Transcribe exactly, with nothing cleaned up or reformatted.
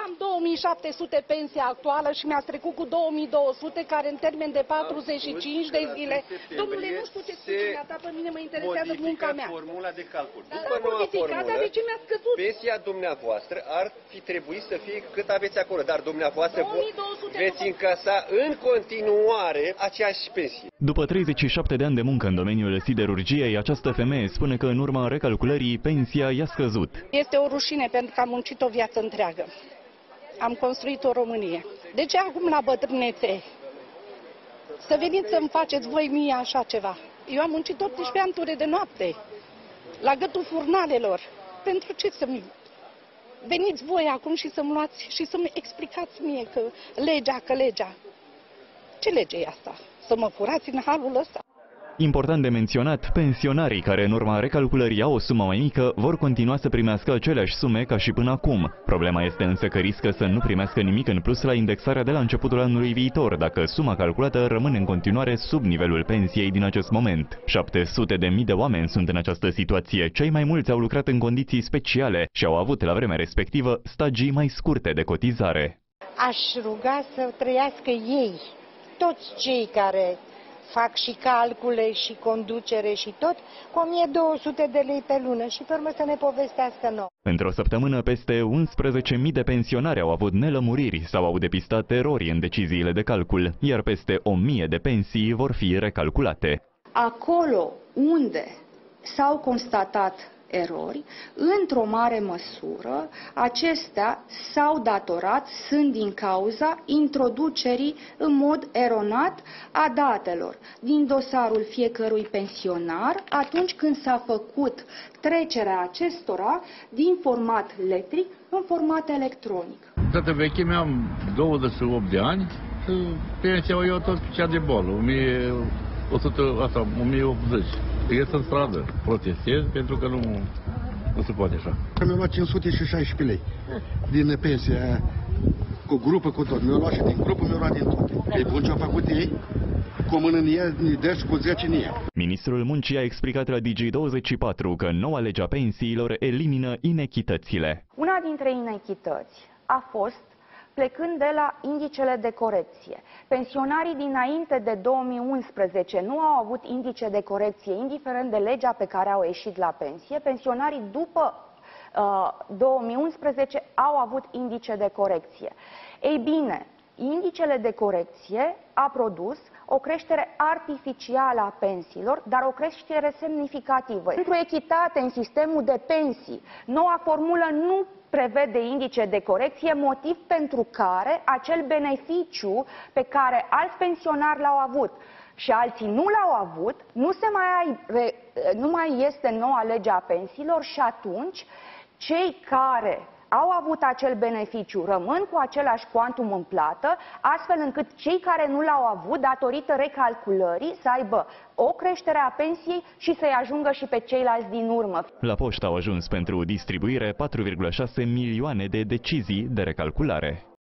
am două mii șapte sute pensie actuală și mi-ați trecut cu două mii două sute, care în termen de patruzeci și cinci de zile. Domnule, nu știu ce spune ta, pe mine mă interesează munca mea. Formula de calcul. Da, După noua formulă, de ce mi-a scăzut? Pensia dumneavoastră ar fi trebuit să fie cât aveți acolo, dar dumneavoastră veți încasa în continuare aceeași pensie. După treizeci și șapte de ani de muncă în domeniul siderurgiei, această femeie spune că în urma recalculării pensia i-a scăzut. Este o rușine pentru că am muncit o viață întreagă. Am construit o Românie. De ce acum la bătrânețe să veniți să-mi faceți voi mie așa ceva? Eu am muncit optsprezece ani ture de noapte, la gâtul furnalelor. Pentru ce să-mi veniți voi acum și să-mi luați și să-mi explicați mie că legea, că legea? Ce lege e asta? Să mă furați în halul ăsta? Important de menționat, pensionarii care în urma recalculării au o sumă mai mică vor continua să primească aceleași sume ca și până acum. Problema este însă că riscă să nu primească nimic în plus la indexarea de la începutul anului viitor, dacă suma calculată rămâne în continuare sub nivelul pensiei din acest moment. șapte sute de mii de oameni sunt în această situație. Cei mai mulți au lucrat în condiții speciale și au avut la vremea respectivă stagii mai scurte de cotizare. Aș ruga să trăiască ei, toți cei care fac și calcule și conducere și tot, cu o mie două sute de lei pe lună și pe urmă să ne povestească nouă. Într-o săptămână, peste unsprezece mii de pensionari au avut nelămuriri sau au depistat erori în deciziile de calcul, iar peste o mie de pensii vor fi recalculate. Acolo unde s-au constatat erori, într-o mare măsură, acestea s-au datorat, sunt din cauza introducerii în mod eronat a datelor din dosarul fiecărui pensionar atunci când s-a făcut trecerea acestora din format letric în format electronic. Toată vechimea am douăzeci și opt de ani, pensia o iau tot cea de boală, o mie o sută, asta, o mie optzeci. Ies în stradă, protestez pentru că nu, nu se poate așa. Mi-au luat cinci sute șaisprezece lei din pensia cu grupă, cu tot. Mi-au luat și din grupă, mi-au luat din toate. E bun ce-au făcut ei, cu o mână în ea, dă și cu zece în ea. Ministrul Muncii a explicat la Digi douăzeci și patru că noua lege a pensiilor elimină inechitățile. Una dintre inechități a fost plecând de la indicele de corecție. Pensionarii dinainte de două mii unsprezece nu au avut indice de corecție, indiferent de legea pe care au ieșit la pensie. Pensionarii după uh, două mii unsprezece au avut indice de corecție. Ei bine, indicele de corecție a produs o creștere artificială a pensiilor, dar o creștere semnificativă. Pentru echitate în sistemul de pensii, noua formulă nu prevede indice de corecție, motiv pentru care acel beneficiu pe care alți pensionari l-au avut și alții nu l-au avut, nu, se mai ai, nu mai este noua lege a pensiilor și atunci cei care au avut acel beneficiu rămân cu același cuantum în plată, astfel încât cei care nu l-au avut, datorită recalculării, să aibă o creștere a pensiei și să-i ajungă și pe ceilalți din urmă. La poștă au ajuns pentru distribuire patru virgulă șase milioane de decizii de recalculare.